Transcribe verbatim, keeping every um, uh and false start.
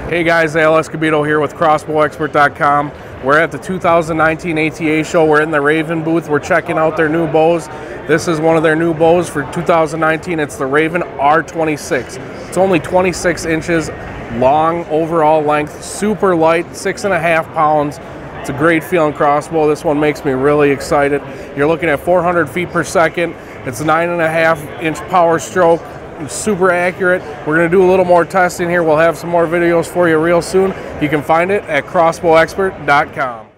Hey guys, Al Escobedo here with crossbow expert dot com. We're at the two thousand nineteen A T A show. We're in the Raven booth. We're checking out their new bows. This is one of their new bows for two thousand nineteen. It's the Raven R twenty-six. It's only twenty-six inches long overall length, super light, six and a half pounds. It's a great feeling crossbow. This one makes me really excited. You're looking at four hundred feet per second. It's a nine and a half inch power stroke. Super accurate. We're going to do a little more testing here. We'll have some more videos for you real soon. You can find it at crossbow expert dot com.